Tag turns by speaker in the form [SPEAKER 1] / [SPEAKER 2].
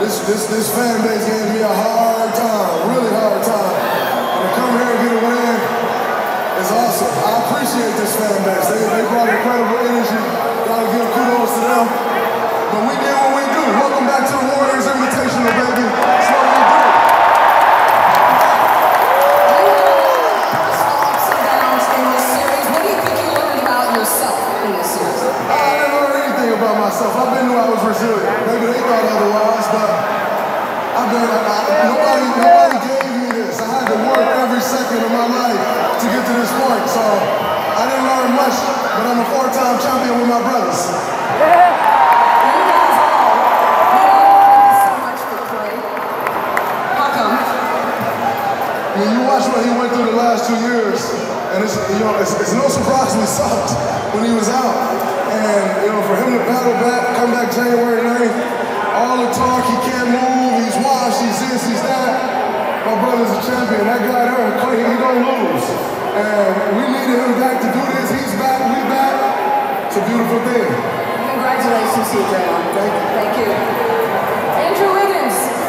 [SPEAKER 1] This fan base gave me a hard time, really hard time. And to come here and get a win is awesome. I appreciate this fan base. They brought incredible energy. Gotta give kudos to them. But we did what we do. Welcome back to the Warriors Invitational, baby. That's what we do.
[SPEAKER 2] Ups and downs in this series. What do you think you learned about yourself in this series?
[SPEAKER 1] I didn't learn anything about myself. I've been knew I was resilient. Maybe they thought otherwise, but nobody gave me this. I had to work every second of my life to get to this point. So I didn't learn much, but I'm a 4-time champion with my brothers. You watch what he went through the last 2 years, and it's no surprise we sucked when he was out. And for him to battle back, come back January 9th, all the talk, he can't move, he's washed, he's this, he's that. My brother's a champion. That guy there, he don't lose. And we needed him back to do this. He's back, we back. It's a beautiful thing.
[SPEAKER 2] Congratulations to you, Draymond. Thank you. Andrew Wiggins.